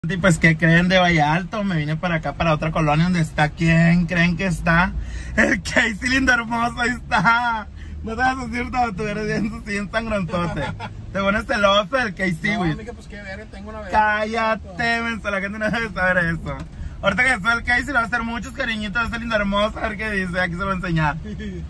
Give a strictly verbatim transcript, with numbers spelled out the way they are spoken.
Y pues, ¿qué creen de Valle Alto? Me vine para acá, para otra colonia donde está. ¿Quién creen que está? El Casey lindo hermoso, ahí está. No te vas a decir todo, tú eres bien, bien sangronzote. Te pones celoso del Casey, güey. No, amiga, pues qué ver, tengo una vez. Cállate, mensa, la gente no debe saber eso. Ahorita que sube el Casey le va a hacer muchos cariñitos a este lindo hermoso, a ver qué dice, aquí se lo voy a enseñar.